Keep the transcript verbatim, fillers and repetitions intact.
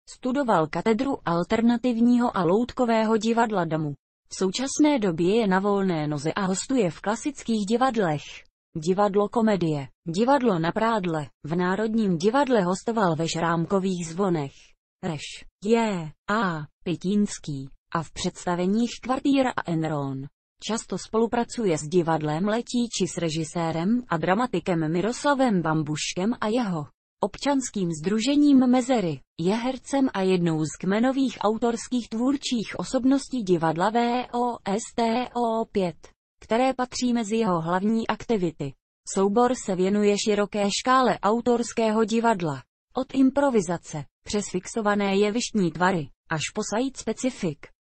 Studoval katedru alternativního a loutkového divadla Damu. V současné době je na volné noze a hostuje v klasických divadlech. Divadlo Komedie, Divadlo na Prádle, v Národním divadle hostoval ve Šrámkových zvonech, Reš, J. A. Pitínský, a v představeních Kvartíra a Enron. Často spolupracuje s divadlem Letí s režisérem a dramatikem Miroslavem Bambuškem a jeho občanským sdružením Mezery. Je hercem a jednou z kmenových autorských tvůrčích osobností divadla V O S T O pět, které patří mezi jeho hlavní aktivity. Soubor se věnuje široké škále autorského divadla. Od improvizace, přes fixované jevištní tvary, až po side specific.